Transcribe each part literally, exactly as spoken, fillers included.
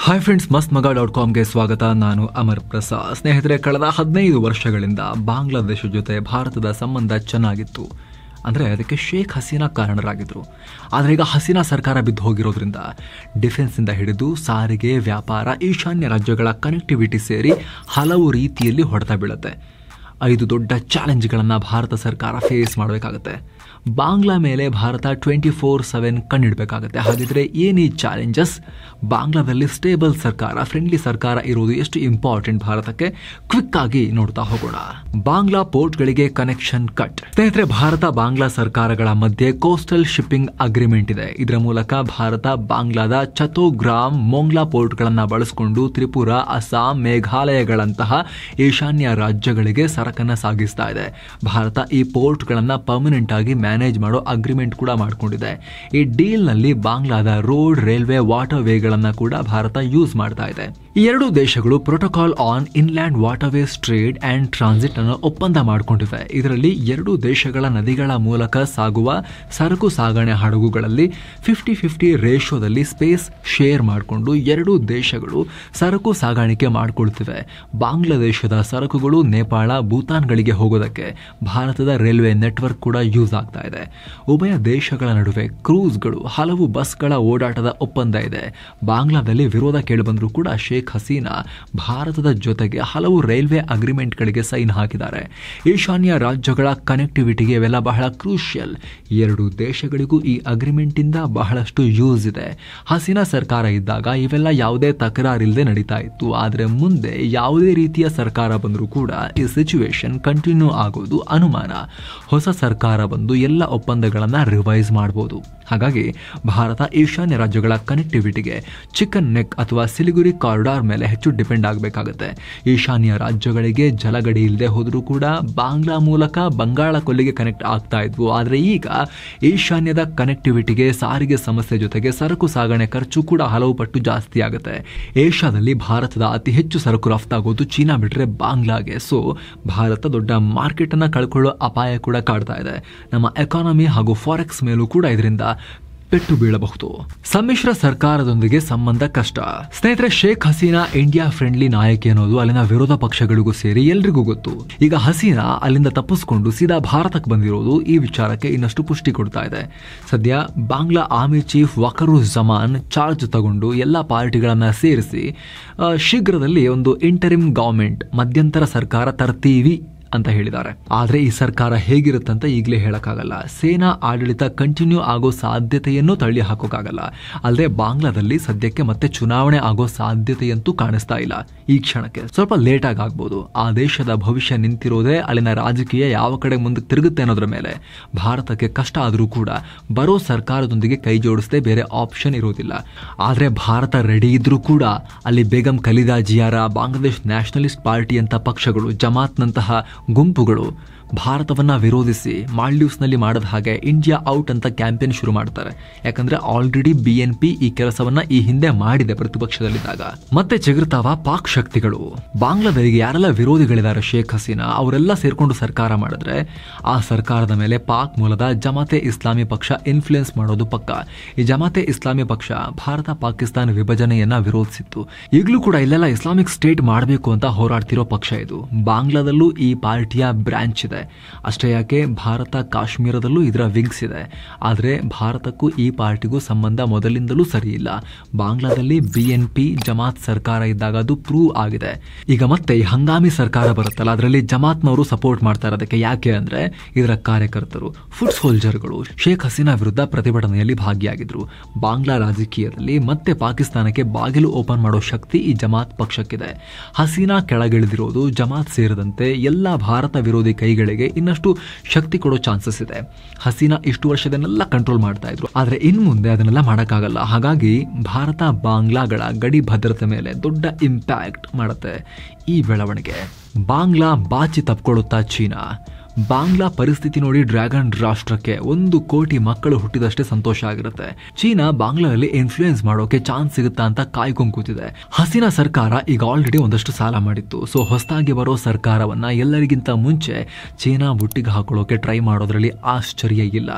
Hi friends, ಮಸ್ತ್ ಮಗ dot ಕಾಮ್ಗೆ ಸ್ವಾಗತ. ನಾನು ಅಮರ್ ಪ್ರಸಾದ್. ಸ್ನೇಹಿತರೆ, ಕಳೆದ ಹದಿನೈದು ವರ್ಷಗಳಿಂದ ಬಾಂಗ್ಲಾದೇಶ ಜೊತೆ ಭಾರತದ ಸಂಬಂಧ ಚೆನ್ನಾಗಿತ್ತು. ಅಂದರೆ ಅದಕ್ಕೆ ಶೇಖ್ ಹಸೀನಾ ಕಾರಣರಾಗಿದ್ದರು. ಆದರೆ ಈಗ ಹಸೀನಾ ಸರ್ಕಾರ ಬಿದ್ದು ಹೋಗಿರೋದ್ರಿಂದ ಡಿಫೆನ್ಸಿಂದ ಹಿಡಿದು ಸಾರಿಗೆ, ವ್ಯಾಪಾರ, ಈಶಾನ್ಯ ರಾಜ್ಯಗಳ ಕನೆಕ್ಟಿವಿಟಿ ಸೇರಿ ಹಲವು ರೀತಿಯಲ್ಲಿ ಹೊಡೆತ ಬೀಳುತ್ತೆ. ಐದು ದೊಡ್ಡ ಚಾಲೆಂಜ್ಗಳನ್ನು ಭಾರತ ಸರ್ಕಾರ ಫೇಸ್ ಮಾಡಬೇಕಾಗುತ್ತೆ. ಬಾಂಗ್ಲಾ ಮೇಲೆ ಭಾರತ ಟ್ವೆಂಟಿ ಫೋರ್ ಸೆವೆನ್ ಕಣ್ಣಿಡಬೇಕಾಗುತ್ತೆ. ಹಾಗಿದ್ರೆ ಏನು ಈ ಚಾಲೆಂಜಸ್? ಬಾಂಗ್ಲಾದಲ್ಲಿ ಸ್ಟೇಬಲ್ ಸರ್ಕಾರ, ಫ್ರೆಂಡ್ಲಿ ಸರ್ಕಾರ ಇರುವುದು ಎಷ್ಟು ಇಂಪಾರ್ಟೆಂಟ್ ಭಾರತಕ್ಕೆ? ಕ್ವಿಕ್ ಆಗಿ ನೋಡ್ತಾ ಹೋಗೋಣ. ಬಾಂಗ್ಲಾ ಪೋರ್ಟ್ಗಳಿಗೆ ಕನೆಕ್ಷನ್ ಕಟ್. ಸ್ನೇಹಿತರೆ, ಭಾರತ ಬಾಂಗ್ಲಾ ಸರ್ಕಾರಗಳ ಮಧ್ಯೆ ಕೋಸ್ಟಲ್ ಶಿಪ್ಪಿಂಗ್ ಅಗ್ರಿಮೆಂಟ್ ಇದೆ. ಇದರ ಮೂಲಕ ಭಾರತ ಬಾಂಗ್ಲಾದ ಚತೋಗ್ರಾಮ್, ಮೊಂಗ್ಲಾ ಪೋರ್ಟ್ಗಳನ್ನು ಬಳಸಿಕೊಂಡು ತ್ರಿಪುರ, ಅಸ್ಸಾಂ, ಮೇಘಾಲಯಗಳಂತಹ ಈಶಾನ್ಯ ರಾಜ್ಯಗಳಿಗೆ ಸರಕನ್ನು ಸಾಗಿಸ್ತಾ ಇದೆ. ಭಾರತ ಈ ಪೋರ್ಟ್ಗಳನ್ನು ಪರ್ಮನೆಂಟ್ ಆಗಿ ಮ್ಯಾನೇಜ್ ಮಾಡೋ ಅಗ್ರಿಮೆಂಟ್ ಕೂಡ ಮಾಡಿಕೊಂಡಿದೆ. ಈ ಡೀಲ್ ನಲ್ಲಿ ಬಾಂಗ್ಲಾದ ರೋಡ್, ರೈಲ್ವೆ, ವಾಟರ್ ವೇಗಳನ್ನು ಕೂಡ ಭಾರತ ಯೂಸ್ ಮಾಡ್ತಾ ಇದೆ. ಈ ಎರಡು ದೇಶಗಳು protocol on inland water ways trade and transit ಅನ್ನು ಒಪ್ಪಂದ ಮಾಡಿಕೊಂಡಿವೆ. ಇದರಲ್ಲಿ ಎರಡು ದೇಶಗಳ ನದಿಗಳ ಮೂಲಕ ಸಾಗುವ ಸರಕು ಸಾಗಣೆ ಹಡಗುಗಳಲ್ಲಿ ಫಿಫ್ಟಿ ಫಿಫ್ಟಿ ರೇಷಿಯೋದಲ್ಲಿ ಸ್ಪೇಸ್ ಶೇರ್ ಮಾಡಿಕೊಂಡು ಎರಡು ದೇಶಗಳು ಸರಕು ಸಾಗಾಣಿಕೆ ಮಾಡಿಕೊಳ್ತಿವೆ. ಬಾಂಗ್ಲಾದೇಶದ ಸರಕುಗಳು ನೇಪಾಳ, ಭೂತಾನ್ಗಳಿಗೆ ಹೋಗೋದಕ್ಕೆ ಭಾರತದ ರೈಲ್ವೆ ನೆಟ್ವರ್ಕ್ ಕೂಡ ಯೂಸ್ ಆಗ್ತಾ ಇದೆ. ಉಭಯ ದೇಶಗಳ ನಡುವೆ ಕ್ರೂಸ್ಗಳು, ಹಲವು ಬಸ್ಗಳ ಓಡಾಟದ ಒಪ್ಪಂದ ಇದೆ. ಬಾಂಗ್ಲಾದಲ್ಲಿ ವಿರೋಧ ಕೇಳಿಬಂದರೂ ಕೂಡ ಶೇಖ್ ಹಸೀನಾ ಭಾರತದ ಜೊತೆಗೆ ಹಲವು ರೈಲ್ವೆ ಅಗ್ರಿಮೆಂಟ್ಗಳಿಗೆ ಸೈನ್ ಹಾಕಿದ್ದಾರೆ. ಈಶಾನ್ಯ ರಾಜ್ಯಗಳ ಕನೆಕ್ಟಿವಿಟಿಗೆ ಇವೆಲ್ಲ ಬಹಳ ಕ್ರೂಷಿಯಲ್. ಎರಡು ದೇಶಗಳಿಗೂ ಈ ಅಗ್ರಿಮೆಂಟ್ ಇಂದ ಬಹಳಷ್ಟು ಯೂಸ್ ಇದೆ. ಹಸೀನಾ ಸರ್ಕಾರ ಇದ್ದಾಗ ಇವೆಲ್ಲ ಯಾವುದೇ ತಕರಾರಿಲ್ಲದೆ ನಡೀತಾ ಇತ್ತು. ಆದರೆ ಮುಂದೆ ಯಾವುದೇ ರೀತಿಯ ಸರ್ಕಾರ ಬಂದರೂ ಕೂಡ ಈ ಸಿಚುವೇಶನ್ ಕಂಟಿನ್ಯೂ ಆಗೋದು ಅನುಮಾನ. ಹೊಸ ಸರ್ಕಾರ ಬಂದು ಎಲ್ಲ ಒಪ್ಪಂದಗಳನ್ನು ರಿವೈಸ್ ಮಾಡಬಹುದು. ಹಾಗಾಗಿ ಭಾರತ ಈಶಾನ್ಯ ರಾಜ್ಯಗಳ ಕನೆಕ್ಟಿವಿಟಿಗೆ ಚಿಕನ್ ನೆಕ್ ಅಥವಾ ಸಿಲಿಗುರಿ ಕಾರಿಡಾರ್ ಮೇಲೆ ಹೆಚ್ಚು ಡಿಪೆಂಡ್ ಆಗಬೇಕಾಗುತ್ತೆ. ಈಶಾನ್ಯ ರಾಜ್ಯಗಳಿಗೆ ಜಲಗಡಿ ಇಲ್ಲದೆ ಹೋದರೂ ಕೂಡ ಬಾಂಗ್ಲಾ ಮೂಲಕ ಬಂಗಾಳ ಕೊಲ್ಲಿಗೆ ಕನೆಕ್ಟ್ ಆಗ್ತಾ ಇದ್ವು. ಆದರೆ ಈಗ ಈಶಾನ್ಯದ ಕನೆಕ್ಟಿವಿಟಿಗೆ ಸಾರಿಗೆ ಸಮಸ್ಯೆ ಜೊತೆಗೆ ಸರಕು ಸಾಗಣೆ ಖರ್ಚು ಕೂಡ ಹಲವು ಪಟ್ಟು ಜಾಸ್ತಿ ಆಗುತ್ತೆ. ಏಷ್ಯಾದಲ್ಲಿ ಭಾರತದ ಅತಿ ಹೆಚ್ಚು ಸರಕು ರಫ್ತಾಗೋದು ಚೀನಾ ಬಿಟ್ಟರೆ ಬಾಂಗ್ಲಾಗೆ. ಸೊ ಭಾರತ ದೊಡ್ಡ ಮಾರ್ಕೆಟ್ ಅನ್ನ ಕಳ್ಕೊಳ್ಳೋ ಅಪಾಯ ಕೂಡ ಕಾಡ್ತಾ ಇದೆ. ನಮ್ಮ ಎಕಾನಮಿ ಹಾಗೂ ಫಾರೆಕ್ಸ್ ಮೇಲೂ ಕೂಡ ಇದರಿಂದ ಪೆಟ್ಟು ಬೀಳಬಹುದು. ಸಮ್ಮಿಶ್ರ ಸರ್ಕಾರದೊಂದಿಗೆ ಸಂಬಂಧ ಕಷ್ಟ. ಸ್ನೇಹಿತರೆ, ಶೇಖ್ ಹಸೀನಾ ಇಂಡಿಯಾ ಫ್ರೆಂಡ್ಲಿ ನಾಯಕಿ ಅನ್ನೋದು ಅಲ್ಲಿನ ವಿರೋಧ ಪಕ್ಷಗಳಿಗೂ ಸೇರಿ ಎಲ್ರಿಗೂ ಗೊತ್ತು. ಈಗ ಹಸೀನಾ ಅಲ್ಲಿಂದ ತಪ್ಪಿಸಿಕೊಂಡು ಸೀದಾ ಭಾರತಕ್ಕೆ ಬಂದಿರೋದು ಈ ವಿಚಾರಕ್ಕೆ ಇನ್ನಷ್ಟು ಪುಷ್ಟಿ ಕೊಡ್ತಾ ಇದೆ. ಸದ್ಯ Bangla army chief Wakeruzzaman charge ತಗೊಂಡು ಎಲ್ಲ ಪಾರ್ಟಿಗಳನ್ನ ಸೇರಿಸಿ ಶೀಘ್ರದಲ್ಲಿ ಒಂದು ಇಂಟರಿಮ್ ಗವರ್ಮೆಂಟ್, ಮಧ್ಯಂತರ ಸರ್ಕಾರ ತರ್ತೀವಿ ಅಂತ ಹೇಳಿದ್ದಾರೆ. ಆದರೆ ಈ ಸರ್ಕಾರ ಹೇಗಿರುತ್ತಂತ ಈಗಲೇ ಹೇಳಕ್ಕಾಗಲ್ಲ. ಸೇನಾ ಆಡಳಿತ ಕಂಟಿನ್ಯೂ ಆಗೋ ಸಾಧ್ಯತೆಯನ್ನು ತಳ್ಳಿ ಹಾಕೋಕ್ಕಾಗಲ್ಲ. ಅಲ್ಲದೆ ಬಾಂಗ್ಲಾದಲ್ಲಿ ಸದ್ಯಕ್ಕೆ ಮತ್ತೆ ಚುನಾವಣೆ ಆಗೋ ಸಾಧ್ಯತೆಯಂತೂ ಕಾಣಿಸ್ತಾ ಇಲ್ಲ. ಈ ಕ್ಷಣಕ್ಕೆ ಸ್ವಲ್ಪ ಲೇಟ್ ಆಗಿ ಆಗ್ಬೋದು. ಆ ದೇಶದ ಭವಿಷ್ಯ ನಿಂತಿರೋದೇ ಅಲ್ಲಿನ ರಾಜಕೀಯ ಯಾವ ಕಡೆ ಮುಂದಕ್ಕೆ ತಿರುಗುತ್ತೆ ಅನ್ನೋದ್ರ ಮೇಲೆ. ಭಾರತಕ್ಕೆ ಕಷ್ಟ ಆದರೂ ಕೂಡ ಬರೋ ಸರ್ಕಾರದೊಂದಿಗೆ ಕೈ ಜೋಡಿಸದೆ ಬೇರೆ ಆಪ್ಷನ್ ಇರೋದಿಲ್ಲ. ಆದರೆ ಭಾರತ ರೆಡಿ ಇದ್ರೂ ಕೂಡ ಅಲ್ಲಿ ಬೇಗಂ ಖಲೀದಾ ಜಿಯಾರ, ಬಾಂಗ್ಲಾದೇಶ್ ನ್ಯಾಷನಲಿಸ್ಟ್ ಪಾರ್ಟಿ ಅಂತ ಪಕ್ಷಗಳು, ಜಮಾತ್ನಂತಹ ಗುಂಪುಗಳು ಭಾರತವನ್ನ ವಿರೋಧಿಸಿ ಮಾಲ್ಡೀವ್ಸ್ನಲ್ಲಿ ಮಾಡದ ಹಾಗೆ ಇಂಡಿಯಾ ಔಟ್ ಅಂತ ಕ್ಯಾಂಪೇನ್ ಶುರು ಮಾಡ್ತಾರೆ. ಯಾಕಂದ್ರೆ ಆಲ್ರೆಡಿ ಬಿ ಎನ್ ಪಿ ಈ ಕೆಲಸವನ್ನ ಈ ಹಿಂದೆ ಮಾಡಿದೆ ಪ್ರತಿಪಕ್ಷದಲ್ಲಿದ್ದಾಗ. ಮತ್ತೆ ಚಿಗುರ್ತಾವ ಪಾಕ್ ಶಕ್ತಿಗಳು. ಬಾಂಗ್ಲಾದೇಶಿಗೆ ಯಾರೆಲ್ಲ ವಿರೋಧಿಗಳಿದ್ದಾರೆ ಶೇಖ್ ಹಸೀನಾ, ಅವರೆಲ್ಲ ಸೇರ್ಕೊಂಡು ಸರ್ಕಾರ ಮಾಡಿದ್ರೆ ಆ ಸರ್ಕಾರದ ಮೇಲೆ ಪಾಕ್ ಮೂಲದ ಜಮಾತೆ ಇಸ್ಲಾಮಿ ಪಕ್ಷ ಇನ್ಫ್ಲೂಯೆನ್ಸ್ ಮಾಡೋದು ಪಕ್ಕ. ಈ ಜಮಾತೆ ಇಸ್ಲಾಮಿ ಪಕ್ಷ ಭಾರತ ಪಾಕಿಸ್ತಾನ ವಿಭಜನೆಯನ್ನ ವಿರೋಧಿಸಿತ್ತು. ಈಗಲೂ ಕೂಡ ಇಲ್ಲೆಲ್ಲ ಇಸ್ಲಾಮಿಕ್ ಸ್ಟೇಟ್ ಮಾಡಬೇಕು ಅಂತ ಹೋರಾಡ್ತಿರೋ ಪಕ್ಷ ಇದು. ಬಾಂಗ್ಲಾದಲ್ಲೂ ಈ ಪಾರ್ಟಿಯ ಬ್ರಾಂಚ್ ಇದೆ. ಅಷ್ಟೇ ಯಾಕೆ ಭಾರತ ಕಾಶ್ಮೀರದಲ್ಲೂ ಇದರ ವಿಂಗ್ಸ್ ಇದೆ. ಆದರೆ ಭಾರತಕ್ಕೂ ಈ ಪಾರ್ಟಿಗೂ ಸಂಬಂಧ ಮೊದಲಿಂದಲೂ ಸರಿ ಇಲ್ಲ. ಬಾಂಗ್ಲಾದಲ್ಲಿ ಬಿ ಎನ್ ಪಿ ಜಮಾತ್ ಸರ್ಕಾರ ಇದ್ದಾಗ ಅದು ಪ್ರೂವ್ ಆಗಿದೆ. ಈಗ ಮತ್ತೆ ಈ ಹಂಗಾಮಿ ಸರ್ಕಾರ ಬರುತ್ತಲ್ಲ, ಅದರಲ್ಲಿ ಜಮಾತ್ನವರು ಸಪೋರ್ಟ್ ಮಾಡ್ತಾ ಇರೋದಕ್ಕೆ. ಯಾಕೆ ಅಂದ್ರೆ ಇದರ ಕಾರ್ಯಕರ್ತರು, ಫುಟ್ ಸೋಲ್ಜರ್ಗಳು ಶೇಖ್ ಹಸೀನಾ ವಿರುದ್ಧ ಪ್ರತಿಭಟನೆಯಲ್ಲಿ ಭಾಗಿಯಾಗಿದ್ರು. ಬಾಂಗ್ಲಾ ರಾಜಕೀಯದಲ್ಲಿ ಮತ್ತೆ ಪಾಕಿಸ್ತಾನಕ್ಕೆ ಬಾಗಿಲು ಓಪನ್ ಮಾಡೋ ಶಕ್ತಿ ಈ ಜಮಾತ್ ಪಕ್ಷಕ್ಕಿದೆ. ಹಸೀನಾ ಕೆಳಗಿಳಿದಿರೋದು ಜಮಾತ್ ಸೇರಿದಂತೆ ಎಲ್ಲ ಭಾರತ ವಿರೋಧಿ ಕೈಗಳಿಗೆ ಇನ್ನಷ್ಟು ಶಕ್ತಿ ಕೊಡೋ ಚಾನ್ಸಸ್ ಇದೆ. ಹಸೀನಾ ಇಷ್ಟು ವರ್ಷದನ್ನೆಲ್ಲ ಕಂಟ್ರೋಲ್ ಮಾಡ್ತಾ ಇದ್ರು, ಆದ್ರೆ ಇನ್ ಮುಂದೆ ಅದನ್ನೆಲ್ಲ ಮಾಡಕ್ಕಾಗಲ್ಲ. ಹಾಗಾಗಿ ಭಾರತ ಬಾಂಗ್ಲಾಗಳ ಗಡಿ ಭದ್ರತೆ ಮೇಲೆ ದೊಡ್ಡ ಇಂಪ್ಯಾಕ್ಟ್ ಮಾಡುತ್ತೆ ಈ ಬೆಳವಣಿಗೆ. ಬಾಂಗ್ಲಾ ಬಾಚಿ ತಪ್ಪಿಕೊಳ್ಳುತ್ತಾ ಚೀನಾ. ಬಾಂಗ್ಲಾ ಪರಿಸ್ಥಿತಿ ನೋಡಿ ಡ್ರ್ಯಾಗನ್ ರಾಷ್ಟ್ರಕ್ಕೆ ಒಂದು ಕೋಟಿ ಮಕ್ಕಳು ಹುಟ್ಟಿದಷ್ಟೇ ಸಂತೋಷ ಆಗಿರುತ್ತೆ. ಚೀನಾ ಬಾಂಗ್ಲಾದಲ್ಲಿ ಇನ್ಫ್ಲೂಯೆನ್ಸ್ ಮಾಡೋಕೆ ಚಾನ್ಸ್ ಸಿಗುತ್ತಾ ಅಂತ ಕಾಯ್ಕೊಂಡು ಕೂತಿದೆ. ಹಸೀನಾ ಸರ್ಕಾರ ಈಗ ಆಲ್ರೆಡಿ ಒಂದಷ್ಟು ಸಾಲ ಮಾಡಿತ್ತು. ಸೊ ಹೊಸದಾಗಿ ಬರೋ ಸರ್ಕಾರವನ್ನ ಎಲ್ಲರಿಗಿಂತ ಮುಂಚೆ ಚೀನಾ ಬುಟ್ಟಿಗೆ ಹಾಕೊಳ್ಳೋಕೆ ಟ್ರೈ ಮಾಡೋದ್ರಲ್ಲಿ ಆಶ್ಚರ್ಯ ಇಲ್ಲ.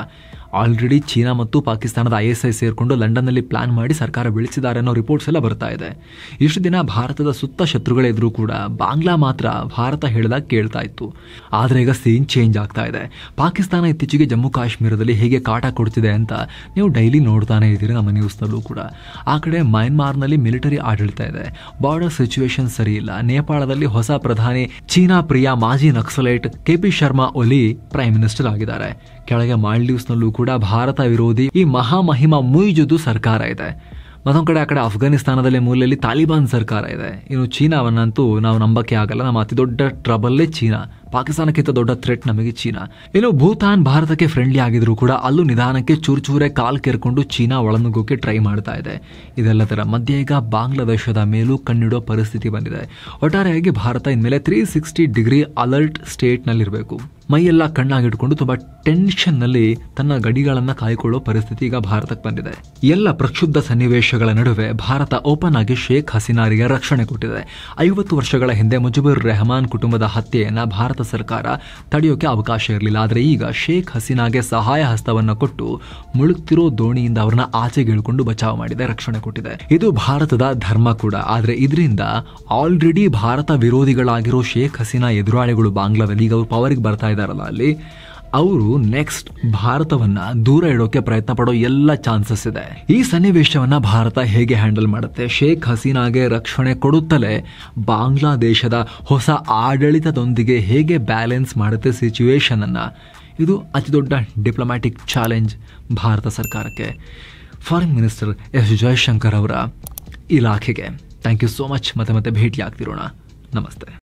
ಆಲ್ರೆಡಿ ಚೀನಾ ಮತ್ತು ಪಾಕಿಸ್ತಾನದ ಐ ಎಸ್ ಐ ಸೇರಿಕೊಂಡು ಲಂಡನ್ನಲ್ಲಿ ಪ್ಲಾನ್ ಮಾಡಿ ಸರ್ಕಾರ ಬೀಳಿಸಿದ್ದಾರೆ ಅನ್ನೋ ರಿಪೋರ್ಟ್ಸ್ ಎಲ್ಲ ಬರ್ತಾ ಇದೆ. ಇಷ್ಟು ದಿನ ಭಾರತದ ಸುತ್ತ ಶತ್ರುಗಳಿದ್ರೂ ಕೂಡ ಬಾಂಗ್ಲಾ ಮಾತ್ರ ಭಾರತ ಹೇಳಿದಾಗ ಕೇಳ್ತಾ ಇತ್ತು. ಆದರೆ ಈಗ ಸೀನ್ ಚೇಂಜ್ ಆಗ್ತಾ ಇದೆ. ಪಾಕಿಸ್ತಾನ ಇತ್ತೀಚೆಗೆ ಜಮ್ಮು ಕಾಶ್ಮೀರದಲ್ಲಿ ಹೇಗೆ ಕಾಟ ಕೊಡ್ತಿದೆ ಅಂತ ನೀವು ಡೈಲಿ ನೋಡ್ತಾನೆ ಇದ್ದೀರಿ ನಮ್ಮ ನ್ಯೂಸ್ನಲ್ಲೂ ಕೂಡ. ಆ ಕಡೆ ಮಯನ್ಮಾರ್ನಲ್ಲಿ ಮಿಲಿಟರಿ ಆಡಳಿತ ಇದೆ, ಬಾರ್ಡರ್ ಸಿಚುವೇಶನ್ ಸರಿ ಇಲ್ಲ. ನೇಪಾಳದಲ್ಲಿ ಹೊಸ ಪ್ರಧಾನಿ ಚೀನಾ ಪ್ರಿಯ ಮಾಜಿ ನಕ್ಸಲೈಟ್ ಕೆ ಪಿ ಶರ್ಮಾ ಒಲಿ ಪ್ರೈಮ್ ಮಿನಿಸ್ಟರ್ ಆಗಿದ್ದಾರೆ. ಕೆಳಗೆ ಮಾಲ್ಡೀವ್ಸ್ನಲ್ಲೂ ಕೂಡ ಭಾರತ ವಿರೋಧಿ ಈ ಮಹಾಮಹಿಮ ಮುಯಿಜುದು ಸರ್ಕಾರ ಇದೆ. ಮತ್ತೊಂದು ಕಡೆ ಆ ಕಡೆ ಅಫ್ಘಾನಿಸ್ತಾನದಲ್ಲಿ ಮೂಲೆಯಲ್ಲಿ ತಾಲಿಬಾನ್ ಸರ್ಕಾರ ಇದೆ. ಇನ್ನು ಚೀನಾವನ್ನಂತೂ ನಾವು ನಂಬಕ್ಕೆ ಆಗಲ್ಲ. ನಮ್ಮ ಅತಿ ದೊಡ್ಡ ಟ್ರಬಲ್ಲೇ ಚೀನಾ. ಪಾಕಿಸ್ತಾನಕ್ಕಿಂತ ದೊಡ್ಡ ಥ್ರೆಟ್ ನಮಗೆ ಚೀನಾ. ಇನ್ನು ಭೂತಾನ್ ಭಾರತಕ್ಕೆ ಫ್ರೆಂಡ್ಲಿ ಆಗಿದ್ರು ಕೂಡ ಅಲ್ಲೂ ನಿಧಾನಕ್ಕೆ ಚೂರು ಚೂರೆ ಕಾಲ್ ಕೆರ್ಕೊಂಡು ಚೀನಾ ಒಳನುಗ್ಗೋಕೆ ಟ್ರೈ ಮಾಡ್ತಾ ಇದೆ. ಇದೆಲ್ಲದರ ಮಧ್ಯೆ ಈಗ ಬಾಂಗ್ಲಾದೇಶದ ಮೇಲೂ ಕಣ್ಣಿಡೋ ಪರಿಸ್ಥಿತಿ ಬಂದಿದೆ. ಒಟ್ಟಾರೆಯಾಗಿ ಭಾರತ ಇನ್ಮೇಲೆ ತ್ರೀ ಸಿಕ್ಸ್ಟಿ ಡಿಗ್ರಿ ಅಲರ್ಟ್ ಸ್ಟೇಟ್ನಲ್ಲಿರಬೇಕು. ಮೈಯೆಲ್ಲ ಕಣ್ಣಾಗಿಟ್ಕೊಂಡು ತುಂಬಾ ಟೆನ್ಷನ್ನಲ್ಲಿ ತನ್ನ ಗಡಿಗಳನ್ನು ಕಾಯ್ಕೊಳ್ಳೋ ಪರಿಸ್ಥಿತಿ ಈಗ ಭಾರತಕ್ಕೆ ಬಂದಿದೆ. ಎಲ್ಲ ಪ್ರಕ್ಷುಬ್ಧ ಸನ್ನಿವೇಶಗಳ ನಡುವೆ ಭಾರತ ಓಪನ್ ಆಗಿ ಶೇಖ್ ಹಸೀನಾರಿಗೆ ರಕ್ಷಣೆ ಕೊಟ್ಟಿದೆ. ಐವತ್ತು ವರ್ಷಗಳ ಹಿಂದೆ ಮುಜಿಬುರ್ ರೆಹಮಾನ್ ಕುಟುಂಬದ ಹತ್ಯೆಯನ್ನ ಭಾರತ ಸರ್ಕಾರ ತಡೆಯೋಕೆ ಅವಕಾಶ ಇರಲಿಲ್ಲ. ಆದರೆ ಈಗ ಶೇಖ್ ಹಸೀನಾಗೆ ಸಹಾಯ ಹಸ್ತವನ್ನ ಕೊಟ್ಟು ಮುಳುಗ್ತಿರೋ ದೋಣಿಯಿಂದ ಅವ್ರನ್ನ ಆಚೆಗೆ ಇಳ್ಕೊಂಡು ಬಚಾವ್ ಮಾಡಿದೆ, ರಕ್ಷಣೆ ಕೊಟ್ಟಿದೆ. ಇದು ಭಾರತದ ಧರ್ಮ ಕೂಡ. ಆದ್ರೆ ಇದರಿಂದ ಆಲ್ರೆಡಿ ಭಾರತ ವಿರೋಧಿಗಳಾಗಿರೋ ಶೇಖ್ ಹಸೀನಾ ಎದುರಾಳಿಗಳು ಬಾಂಗ್ಲಾದಲ್ಲಿ ಈಗ ಅವ್ರು ಪವರ್ಗೆ ಬರ್ತಾ ಇದಾರಲ್ಲ, ಅಲ್ಲಿ ಅವರು ನೆಕ್ಸ್ಟ್ ಭಾರತವನ್ನ ದೂರ ಇಡೋಕೆ ಪ್ರಯತ್ನ ಪಡೋ ಎಲ್ಲ ಚಾನ್ಸಸ್ ಇದೆ. ಈ ಸನ್ನಿವೇಶವನ್ನ ಭಾರತ ಹೇಗೆ ಹ್ಯಾಂಡಲ್ ಮಾಡುತ್ತೆ, ಶೇಖ್ ಹಸೀನಾಗೆ ರಕ್ಷಣೆ ಕೊಡುತ್ತಲೇ ಬಾಂಗ್ಲಾದೇಶದ ಹೊಸ ಆಡಳಿತದೊಂದಿಗೆ ಹೇಗೆ ಬ್ಯಾಲೆನ್ಸ್ ಮಾಡುತ್ತೆ ಸಿಚುವೇಶನ್ ಅನ್ನ, ಇದು ಅತಿ ದೊಡ್ಡ ಡಿಪ್ಲೊಮ್ಯಾಟಿಕ್ ಚಾಲೆಂಜ್ ಭಾರತ ಸರ್ಕಾರಕ್ಕೆ. ಫಾರಿನ್ ಮಿನಿಸ್ಟರ್ ಎಸ್ ಜಯಶಂಕರ್ ಅವರ ಇಲಾಖೆಗೆ ಥ್ಯಾಂಕ್ ಯು ಸೋ ಮಚ್. ಮತ್ತೆ ಮತ್ತೆ ಭೇಟಿ ಆಗ್ತಿರೋಣ. ನಮಸ್ತೆ.